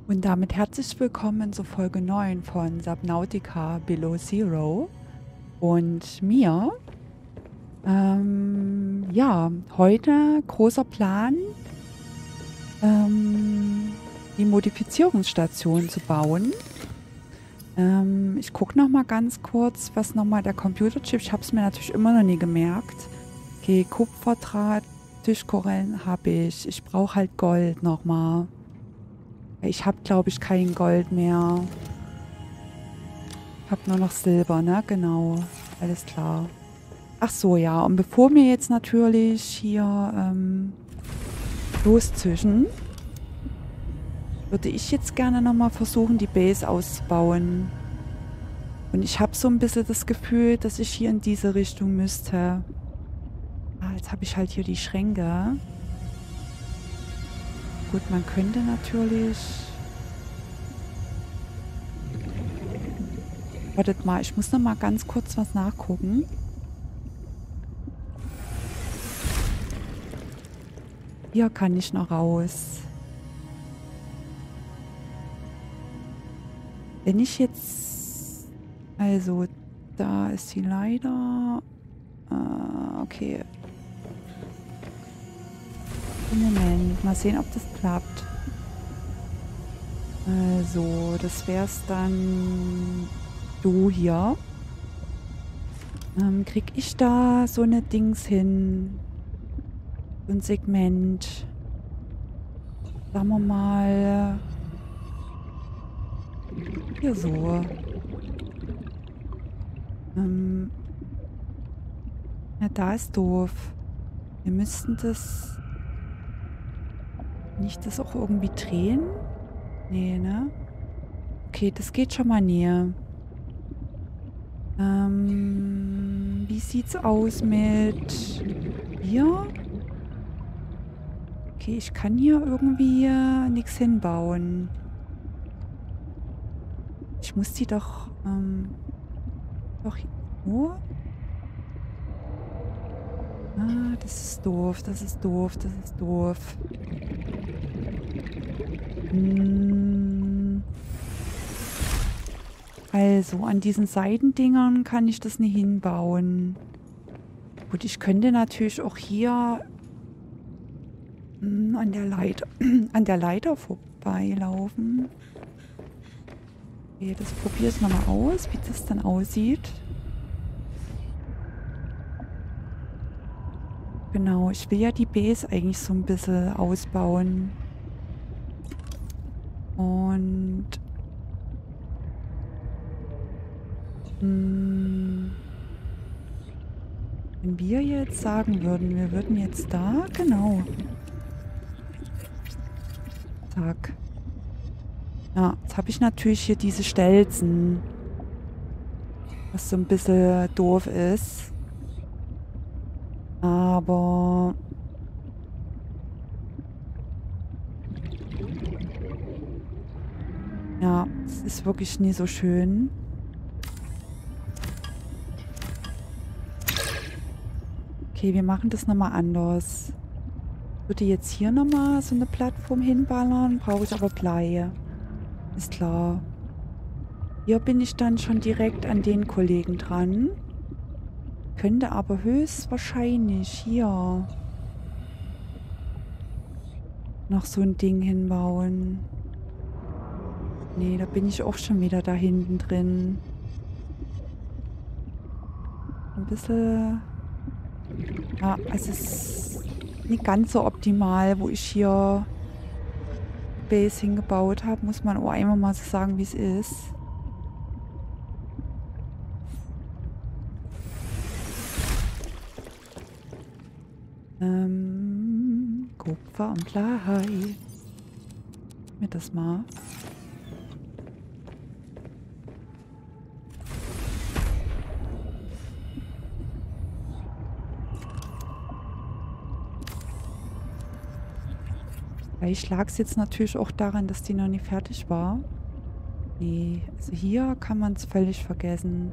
Und damit herzlich willkommen zur Folge 9 von Subnautica Below Zero und mir. Ja, heute großer Plan, die Modifizierungsstation zu bauen. Ich gucke noch mal ganz kurz, was nochmal der Computerchip, ich habe es mir natürlich immer noch nie gemerkt. Okay, Kupferdraht, Tischkorallen habe ich. Ich brauche halt Gold nochmal. Ich habe, glaube ich, kein Gold mehr. Ich habe nur noch Silber, ne? Genau. Alles klar. Ach so, ja. Und bevor wir jetzt natürlich hier loszischen, würde ich jetzt gerne nochmal versuchen, die Base auszubauen. Und ich habe so ein bisschen das Gefühl, dass ich hier in diese Richtung müsste. Ah, jetzt habe ich halt hier die Schränke. Gut, man könnte natürlich... Wartet mal, ich muss noch mal ganz kurz was nachgucken. Hier kann ich noch raus. Wenn ich jetzt... Also, da ist sie leider... okay. Moment, mal sehen, ob das klappt. Also, das wär's dann... Du hier. Krieg ich da so eine Dings hin? So ein Segment. Sagen wir mal... Hier so. Ja, da ist doof. Wir müssten das... Nicht das auch irgendwie drehen? Nee, ne? Okay, das geht schon mal näher. Wie sieht's aus mit hier? Okay, ich kann hier irgendwie nichts hinbauen. Ich muss die doch, doch hier... Oh. Ah, das ist doof, das ist doof, das ist doof. Also, an diesen Seitendingern kann ich das nicht hinbauen. Gut, ich könnte natürlich auch hier an der Leiter vorbeilaufen. Okay, das probiere ich nochmal aus, wie das dann aussieht. Genau, ich will ja die Base eigentlich so ein bisschen ausbauen. Und... wenn wir jetzt sagen würden, wir würden jetzt da, genau. Zack. Ja, jetzt habe ich natürlich hier diese Stelzen. Was so ein bisschen doof ist. Aber... ja, es ist wirklich nie so schön. Okay, wir machen das nochmal anders. Ich würde jetzt hier nochmal so eine Plattform hinballern, brauche ich aber Blei. Ist klar. Hier bin ich dann schon direkt an den Kollegen dran. Könnte aber höchstwahrscheinlich hier noch so ein Ding hinbauen. Nee, da bin ich auch schon wieder da hinten drin. Ein bisschen... ja, also es ist nicht ganz so optimal, wo ich hier Base hingebaut habe. Muss man auch einmal mal so sagen, wie es ist. Kupfer und Blei. Mir das mal. Vielleicht lag es jetzt natürlich auch daran, dass die noch nicht fertig war. Nee, also hier kann man es völlig vergessen.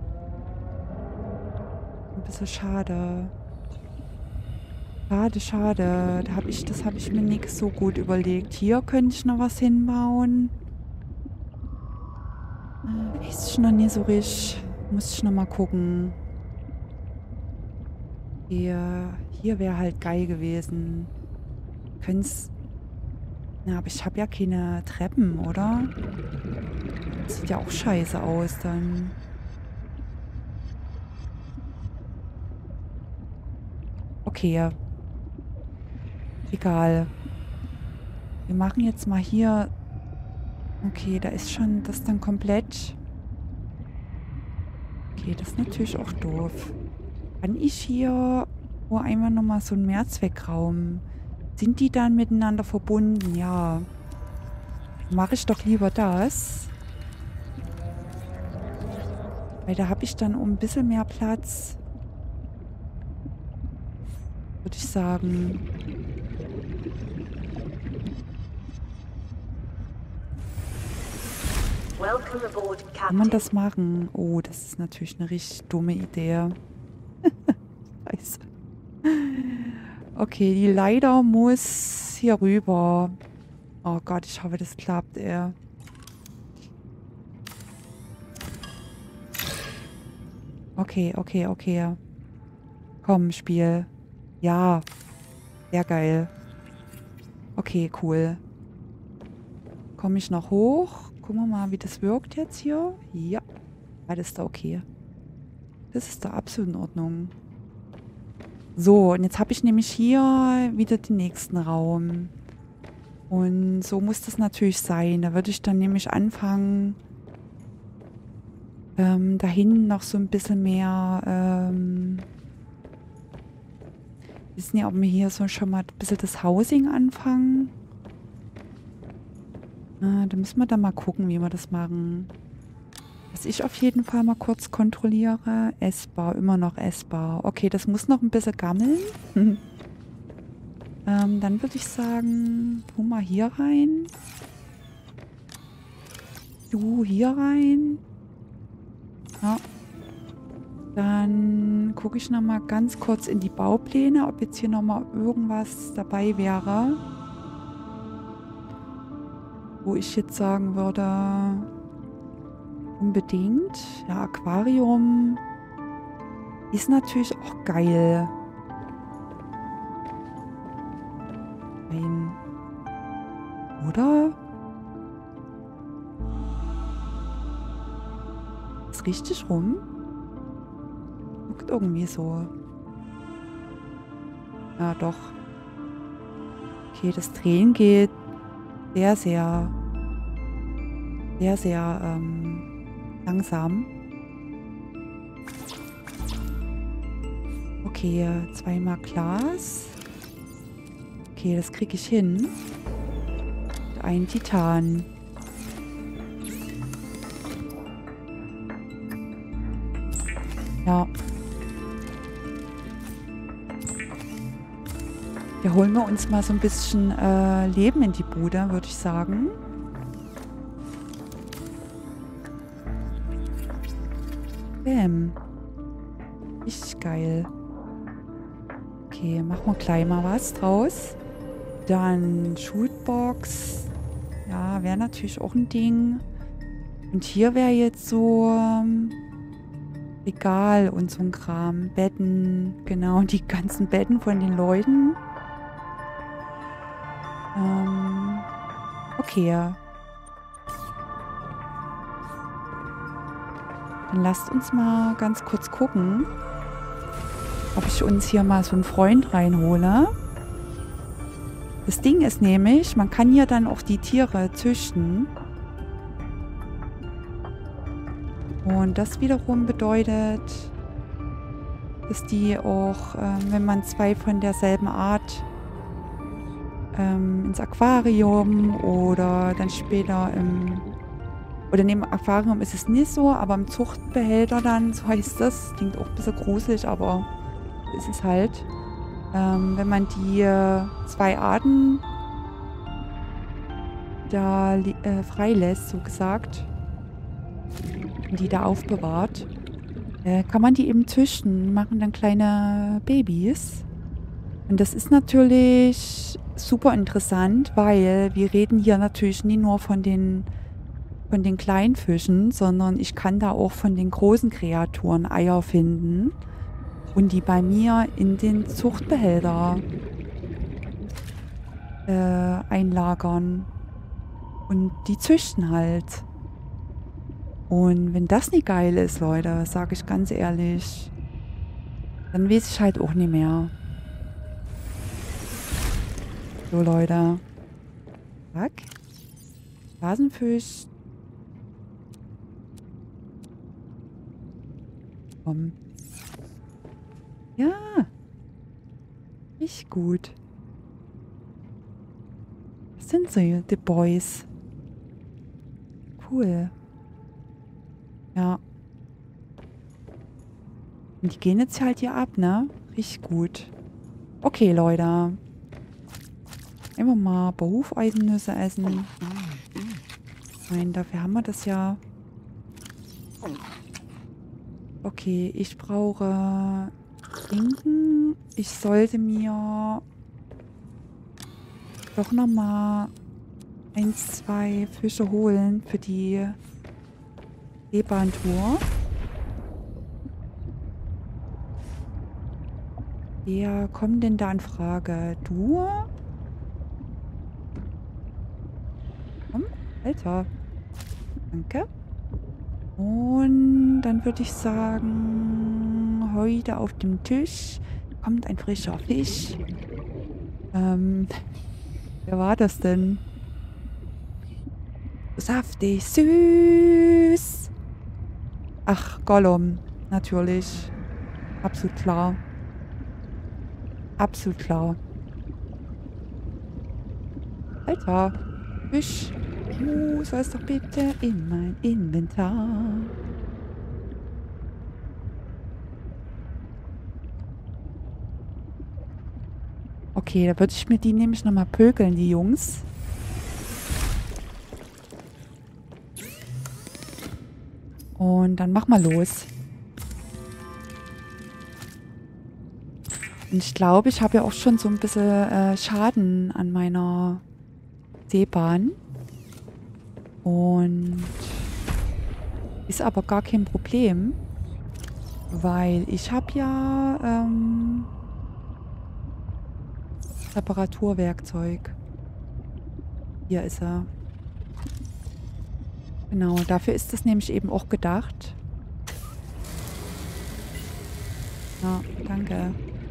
Ein bisschen schade. Schade, schade. Das habe ich mir nicht so gut überlegt. Hier könnte ich noch was hinbauen. Ist schon noch nie so richtig. Muss ich noch mal gucken. Hier wäre halt geil gewesen. Können's. Na, aber ich habe ja keine Treppen, oder? Sieht ja auch scheiße aus dann. Okay. Egal. Wir machen jetzt mal hier. Okay, da ist schon das dann komplett. Okay, das ist natürlich auch doof. Kann ich hier einfach nochmal so einen Mehrzweckraum? Sind die dann miteinander verbunden? Ja. Mache ich doch lieber das. Weil da habe ich dann um ein bisschen mehr Platz. Würde ich sagen. Kann man das machen? Oh, das ist natürlich eine richtig dumme Idee. Scheiße. Okay, die Leiter muss hier rüber. Oh Gott, ich hoffe, das klappt, ey. Okay, okay, okay. Komm, Spiel. Ja. Sehr geil. Okay, cool. Komme ich noch hoch? Gucken wir mal, wie das wirkt jetzt hier. Ja. Das ist da okay. Das ist da absolut in Ordnung. So, und jetzt habe ich nämlich hier wieder den nächsten Raum. Und so muss das natürlich sein. Da würde ich dann nämlich anfangen, da hinten noch so ein bisschen mehr, wissen ja, ob wir hier so schon mal ein bisschen das Housing anfangen. Da müssen wir dann mal gucken, wie wir das machen. Was ich auf jeden Fall mal kurz kontrolliere. Essbar, immer noch essbar. Okay, das muss noch ein bisschen gammeln. Dann würde ich sagen, tu mal hier rein. Du hier rein. Ja. Dann gucke ich noch mal ganz kurz in die Baupläne, ob jetzt hier noch mal irgendwas dabei wäre, wo ich jetzt sagen würde, unbedingt. Ja, Aquarium ist natürlich auch geil. Nein. Oder? Ist richtig rum? Guckt irgendwie so. Ja, doch. Okay, das Drehen geht sehr, sehr langsam. Okay, zweimal Glas. Okay, das kriege ich hin. Und ein Titan. Ja. Hier holen wir uns mal so ein bisschen Leben in die Bude, würde ich sagen. Bäm. Richtig geil. Okay, machen wir gleich mal was draus. Dann Shootbox. Ja, wäre natürlich auch ein Ding. Und hier wäre jetzt so Regal und so ein Kram. Betten. Genau, die ganzen Betten von den Leuten. Okay. Dann lasst uns mal ganz kurz gucken, ob ich uns hier mal so einen Freund reinhole. Das Ding ist nämlich, man kann hier dann auch die Tiere züchten. Und das wiederum bedeutet, dass die auch, wenn man zwei von derselben Art ins Aquarium oder dann später oder neben Aquarium ist es nicht so, aber im Zuchtbehälter dann, so heißt das, klingt auch ein bisschen gruselig, aber ist es halt. Wenn man die zwei Arten da freilässt, so gesagt, und die da aufbewahrt, kann man die eben züchten, machen dann kleine Babys. Und das ist natürlich super interessant, weil wir reden hier natürlich nie nur von den von den kleinen Fischen, sondern ich kann da auch von den großen Kreaturen Eier finden und die bei mir in den Zuchtbehälter einlagern. Und die züchten halt. Und wenn das nicht geil ist, Leute, sage ich ganz ehrlich, dann weiß ich halt auch nicht mehr. So, Leute. Zack. Hasenfisch. Komm. Ja. Richtig gut. Das sind sie, die Boys. Cool. Ja. Und die gehen jetzt halt hier ab, ne? Richtig gut. Okay, Leute. Einfach mal ein paar Hufeisennüsse essen. Nein, dafür haben wir das ja. Okay, ich brauche Schinken. Ich sollte mir doch nochmal 1, 2 Fische holen für die Seebahntour. Wer kommt denn da in Frage? Du? Komm, Alter. Danke. Und dann würde ich sagen, heute auf dem Tisch kommt ein frischer Fisch. Wer war das denn? Saftig, süß. Ach, Gollum. Natürlich. Absolut klar. Absolut klar. Alter. Fisch. Soll es doch bitte in mein Inventar. Okay, da würde ich mir die nämlich nochmal pökeln, die Jungs. Und dann mach mal los. Und ich glaube, ich habe ja auch schon so ein bisschen Schaden an meiner Seebahn. Und ist aber gar kein Problem, weil ich habe ja Reparaturwerkzeug. Hier ist er. Genau, dafür ist das nämlich eben auch gedacht. Ja, danke.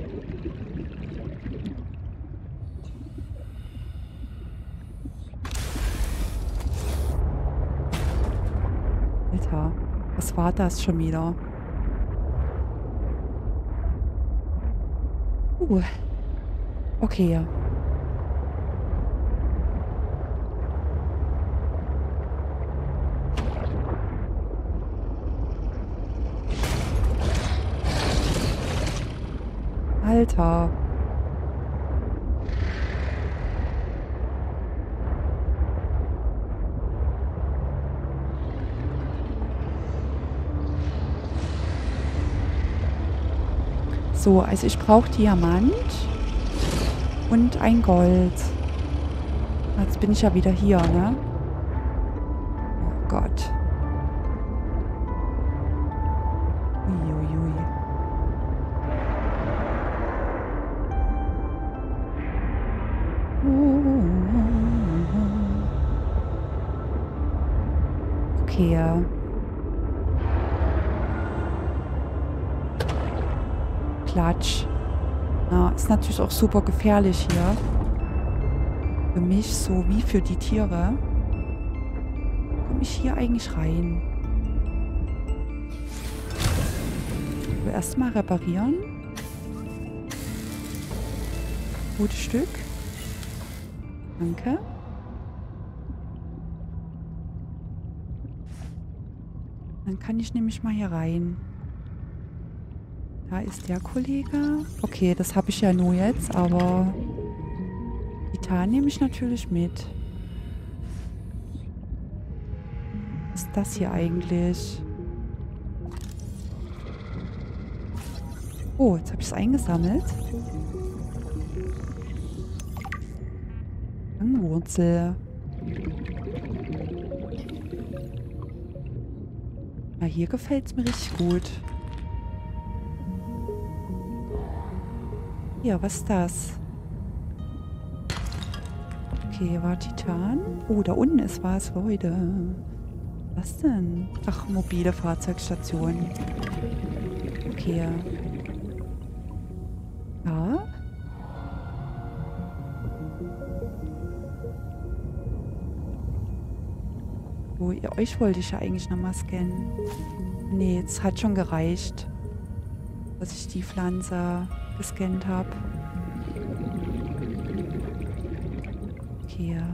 Alter, was war das schon wieder? Okay. Alter. So, also ich brauche Diamant und ein Gold. Jetzt bin ich ja wieder hier, ne? Oh Gott. Uiuiui. Okay. Klatsch. Ja, ist natürlich auch super gefährlich hier. Für mich so wie für die Tiere. Komme ich hier eigentlich rein? Erstmal reparieren. Gutes Stück. Danke. Dann kann ich nämlich mal hier rein. Da ist der Kollege. Okay, das habe ich ja nur jetzt, aber Titan nehme ich natürlich mit. Was ist das hier eigentlich? Oh, jetzt habe ich es eingesammelt. Angwurzel. Ja, hier gefällt es mir richtig gut. Hier, was ist das? Okay, war Titan. Oh, da unten ist was, Leute. Was denn? Ach, mobile Fahrzeugstation. Okay. Ja. Oh, euch wollte ich ja eigentlich nochmal scannen. Nee, es hat schon gereicht, dass ich die Pflanze gescannt habe. Okay.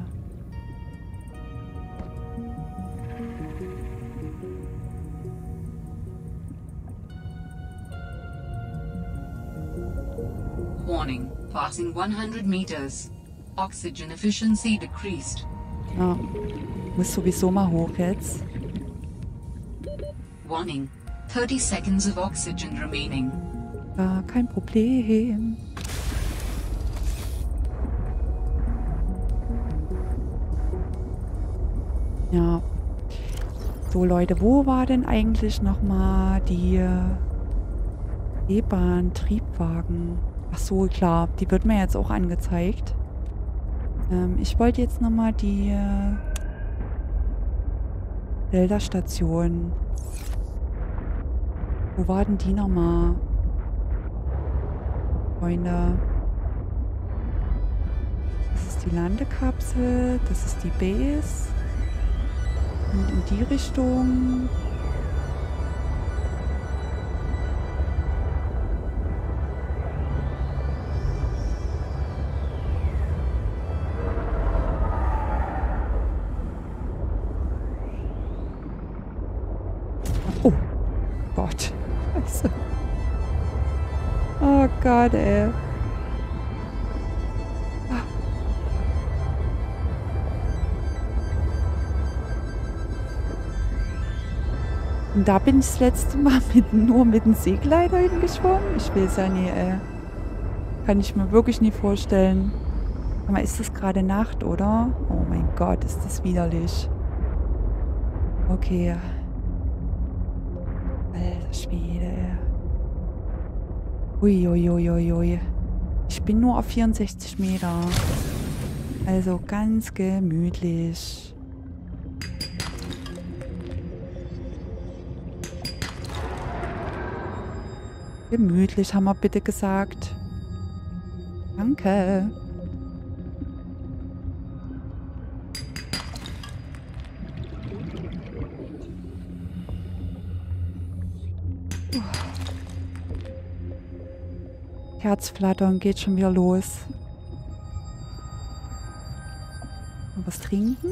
Warning, passing 100 meters. Oxygen efficiency decreased. Ja, muss sowieso mal hoch jetzt. Warning, 30 seconds of oxygen remaining. Ja, kein Problem. Ja. So, Leute, wo war denn eigentlich nochmal die E-Bahn-Triebwagen? Ach so, klar, die wird mir jetzt auch angezeigt. Ich wollte jetzt nochmal die Zelda-Station. Wo war denn die nochmal? Freunde. Das ist die Landekapsel, das ist die Base. Und in die Richtung. Oh Gott. Scheiße. Oh Gott, ey. Und da bin ich das letzte Mal nur mit dem Seegleiter hingeschwommen. Ich weiß ja nie, ey. Kann ich mir wirklich nie vorstellen. Aber ist das gerade Nacht, oder? Oh mein Gott, ist das widerlich. Okay. Alter Schwede, ey. Uiuiuiui. Ich bin nur auf 64 Meter. Also ganz gemütlich. Gemütlich, haben wir bitte gesagt. Danke. Herzflattern geht schon wieder los. Noch was trinken?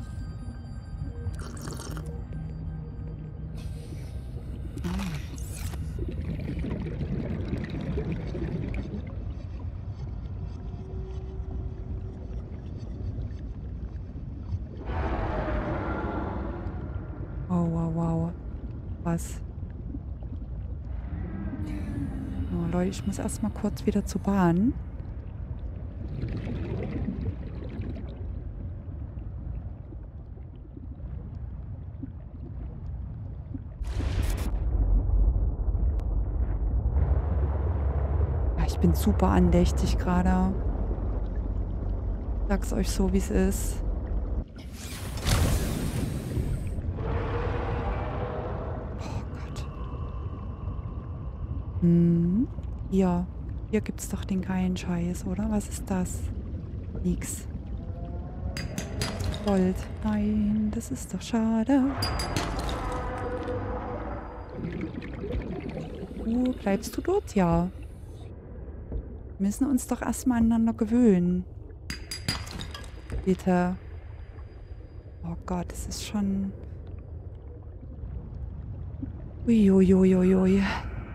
Wow. Was? Oh, Leute, ich muss erstmal kurz wieder zur Bahn. Ja, ich bin super andächtig gerade. Sag's euch so, wie es ist. Hier gibt's doch den geilen Scheiß, oder? Was ist das? Nix. Gold. Nein, das ist doch schade. Bleibst du dort? Ja. Wir müssen uns doch erstmal aneinander gewöhnen. Bitte. Oh Gott, das ist schon... Uiuiuiui.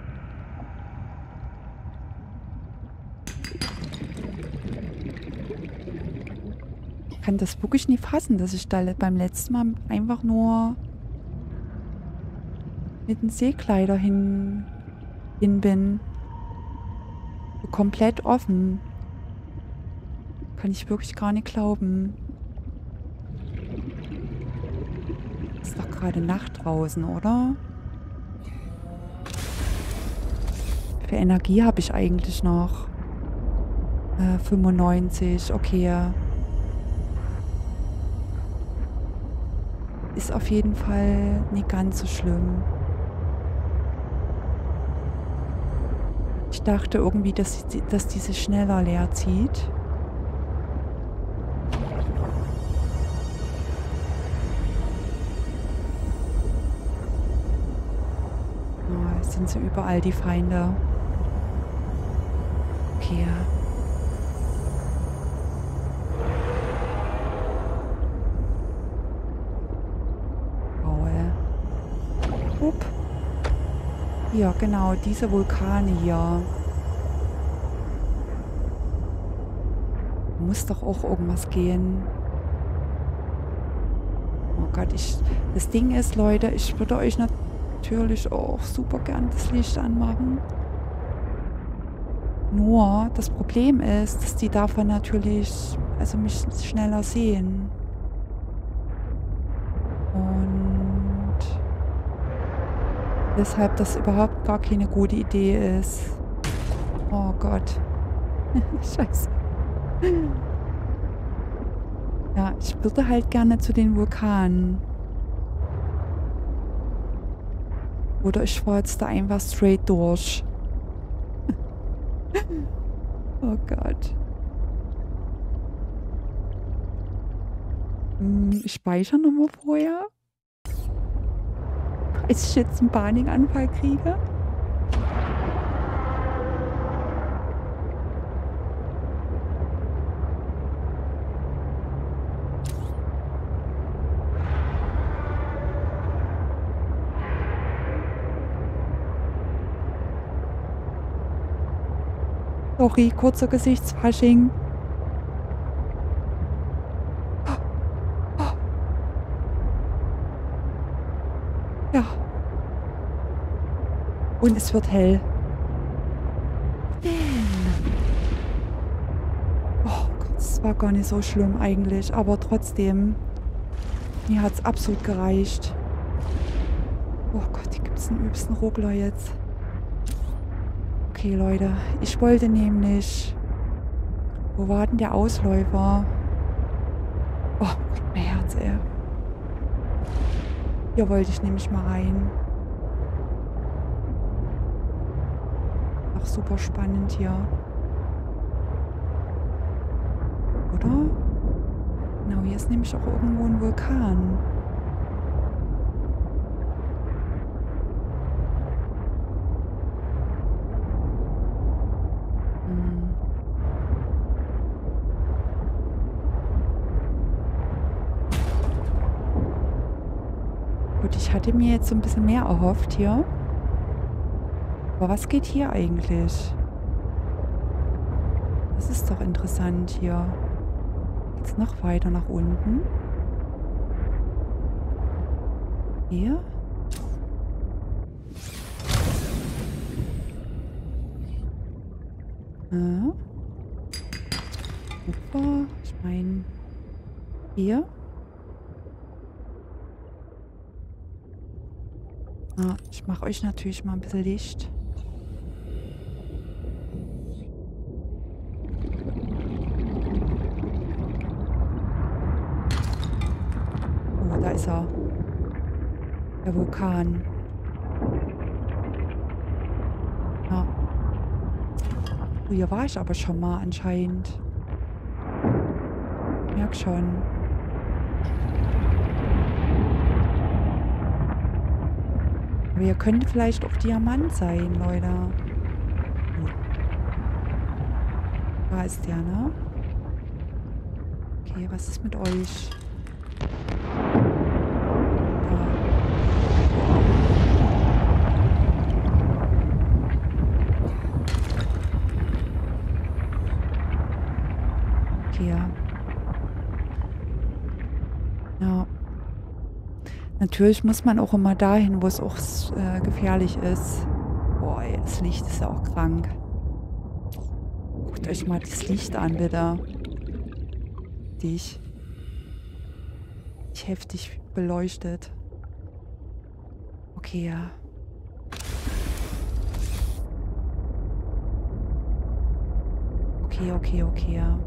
Ich kann das wirklich nie fassen, dass ich da beim letzten Mal einfach nur mit dem Seekleider hin bin. So komplett offen. Kann ich wirklich gar nicht glauben. Ist doch gerade Nacht draußen, oder? Wie viel Energie habe ich eigentlich noch? 95, okay. Ist auf jeden Fall nicht ganz so schlimm. Ich dachte irgendwie, dass diese schneller leer zieht. Oh, jetzt sind sie überall, die Feinde. Okay. Faul. Upp. Ja, genau, diese Vulkane hier. Muss doch auch irgendwas gehen. Oh Gott, das Ding ist, Leute, ich würde euch natürlich auch super gern das Licht anmachen. Nur, das Problem ist, dass die davon natürlich, also mich schneller sehen. Und deshalb das überhaupt gar keine gute Idee ist. Oh Gott. Scheiße. Ja, ich würde halt gerne zu den Vulkanen. Oder ich fahre jetzt da einfach straight durch. Oh Gott. Ich speichere nochmal vorher. Falls ich jetzt einen Panikanfall kriege. Sorry, kurzer Gesichtsfasching. Ja. Und es wird hell. Oh Gott, das war gar nicht so schlimm eigentlich. Aber trotzdem, mir hat es absolut gereicht. Oh Gott, hier gibt es einen übelsten Ruckler jetzt. Okay, Leute, ich wollte nämlich... Wo war denn der Ausläufer? Oh Gott, mein Herz, ey. Hier wollte ich nämlich mal rein. Auch super spannend hier. Oder? Genau, hier ist nämlich auch irgendwo ein Vulkan. Gut, ich hatte mir jetzt so ein bisschen mehr erhofft hier. Aber was geht hier eigentlich? Das ist doch interessant hier. Geht's noch weiter nach unten? Hier? Super. Ich meine, hier? Ich mache euch natürlich mal ein bisschen Licht. Oh, da ist er. Der Vulkan. Ja. Oh, hier war ich aber schon mal anscheinend. Merk schon. Aber ihr könnt vielleicht auch Diamant sein, Leute. Da ist der, ne? Okay, was ist mit euch? Da. Okay, ja. Ja. Natürlich muss man auch immer dahin, wo es auch gefährlich ist. Boah, ey, das Licht ist ja auch krank. Guckt euch mal das Licht an, bitte. Dich. Heftig beleuchtet. Okay, ja. Okay, ja.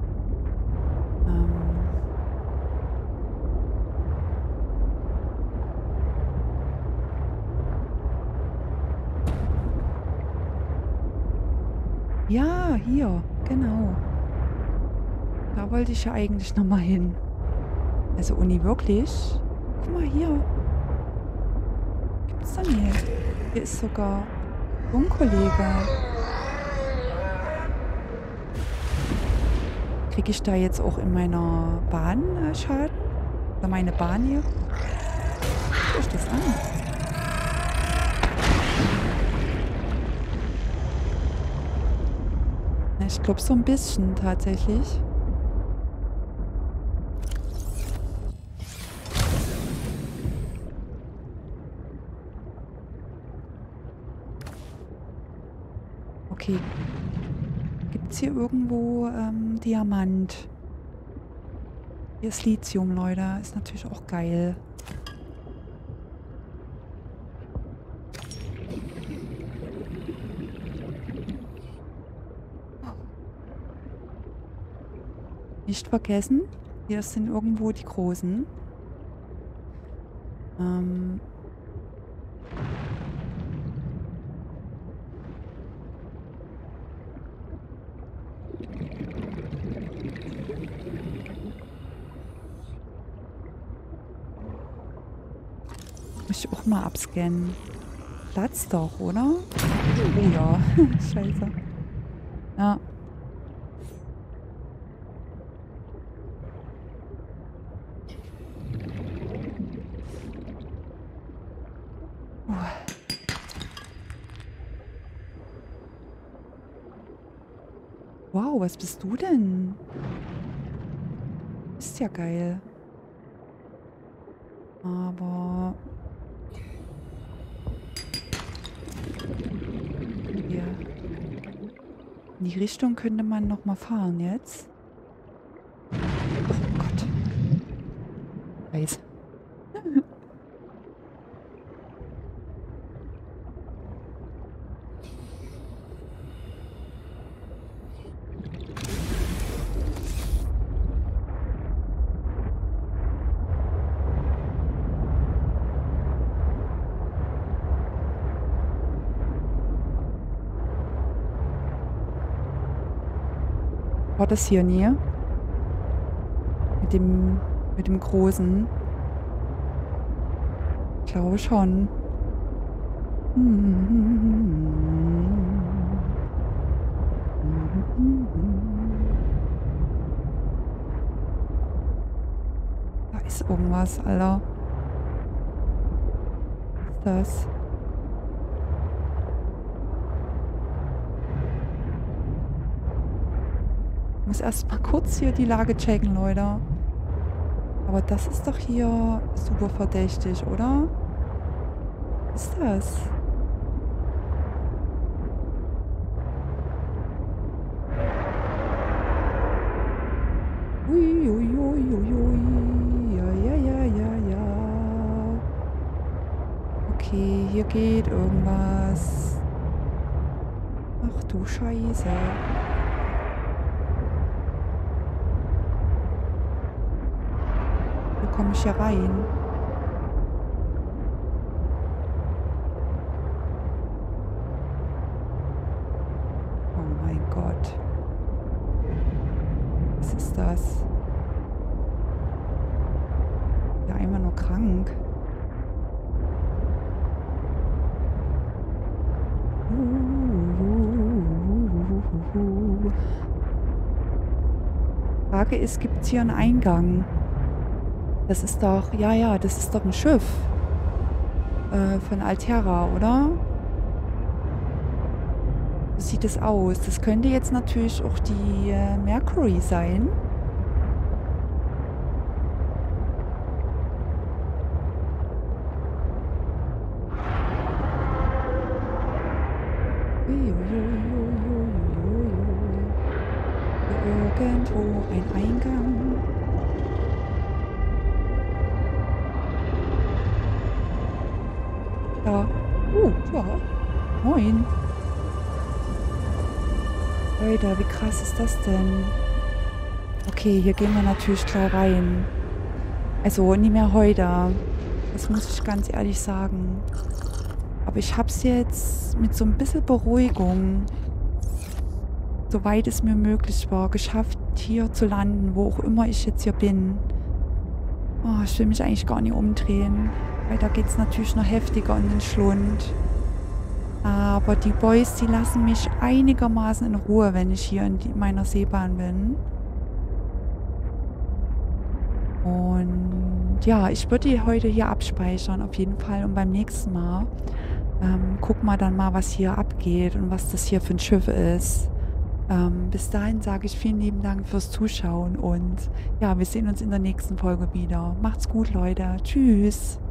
Ja, hier, genau. Da wollte ich ja eigentlich nochmal hin. Also Uni wirklich? Guck mal hier. Gibt's doch nicht. Hier ist sogar so ein Kollege. Kriege ich da jetzt auch in meiner Bahn Schaden? Oder meine Bahn hier? Guckt euch das an. Na, ich glaube so ein bisschen tatsächlich. Okay. Gibt es hier irgendwo Diamant? Hier ist Lithium, Leute. Ist natürlich auch geil. Nicht vergessen, hier sind irgendwo die Großen. Muss ich auch mal abscannen. Platz doch, oder? Oh ja, scheiße. Ja. Wow, was bist du denn? Ist ja geil. Aber... Hier. In die Richtung könnte man noch mal fahren jetzt. Oh Gott. Scheiße. War das hier nie? Mit dem Großen? Ich glaube schon. Da ist irgendwas, Alter. Was ist das? Ich muss erst mal kurz hier die Lage checken, Leute. Aber das ist doch hier super verdächtig, oder? Was ist das? Ui, ui, ui, ui, ui. Ja. Okay, hier geht irgendwas. Ach du Scheiße. Wie komme ich hier rein? Oh mein Gott. Was ist das? Ja, einmal nur krank. Frage ist, gibt es hier einen Eingang? Das ist doch, ja, das ist doch ein Schiff. Von Alterra, oder? So sieht es aus. Das könnte jetzt natürlich auch die Mercury sein. Irgendwo ein Eingang. Ja. Ja. Moin. Leute, wie krass ist das denn? Okay, hier gehen wir natürlich gleich rein. Also, nie mehr heute. Das muss ich ganz ehrlich sagen. Aber ich hab's jetzt mit so ein bisschen Beruhigung, soweit es mir möglich war, geschafft, hier zu landen, wo auch immer ich jetzt hier bin. Oh, ich will mich eigentlich gar nicht umdrehen, weil da geht's natürlich noch heftiger in den Schlund. Aber die Boys, die lassen mich einigermaßen in Ruhe, wenn ich hier in meiner Seebahn bin. Und ja, ich würde die heute hier abspeichern, auf jeden Fall. Und beim nächsten Mal gucken wir dann mal, was hier abgeht und was das hier für ein Schiff ist. Bis dahin sage ich vielen lieben Dank fürs Zuschauen und ja, wir sehen uns in der nächsten Folge wieder. Macht's gut, Leute. Tschüss.